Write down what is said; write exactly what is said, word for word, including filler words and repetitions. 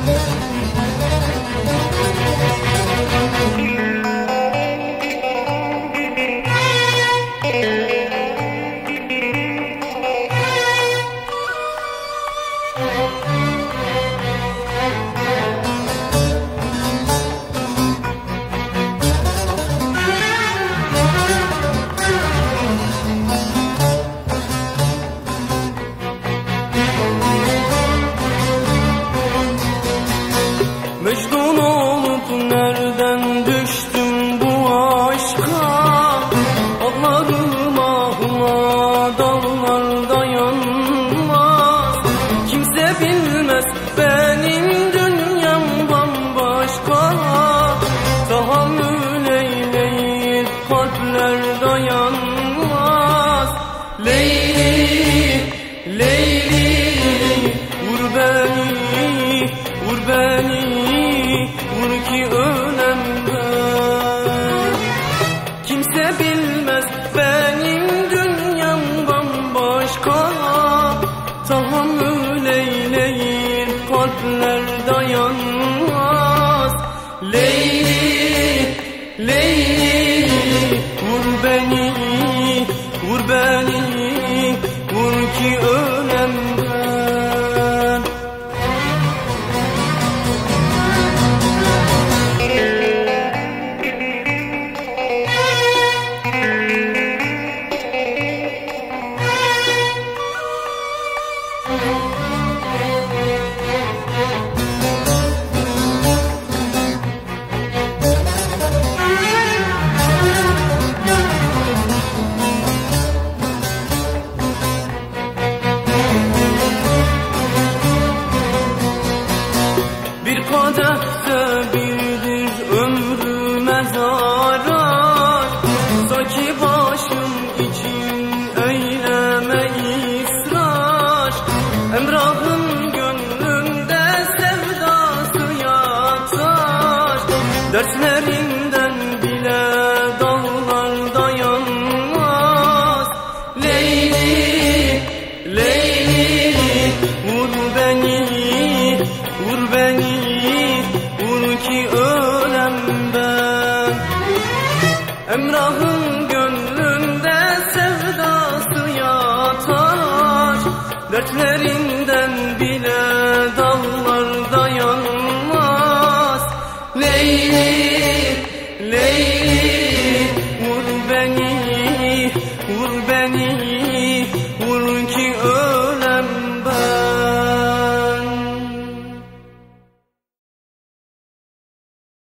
Mecnun olup nereden düştüm bu aşka? Ağlarım ahıma dağlar dayanmaz. Kimse bilmez benim dünyam bambaşka. Tahammül eyleyip kalpler dayanmaz. Leyli, Leyli, vur beni, vur beni, vur ki ölemden. Kimse bilmez benim dünyam bambaşka. Tahammül eyleyip kalpler dayanmaz. Leyli, Leyli, vur beni, vur beni, vur ki ölemden. Bir kadehte birdir ömrüme zarar. Sanki başım için eyleme ısrar. Emrah'ın gönlünde sevdası yatar. Dertlerinden bile dağlar dayanmaz. Leyli, Leyli, vur beni, vur beni, vur ki ölem ben. Emrah'ın gönlünde sevdası yatar. Dertler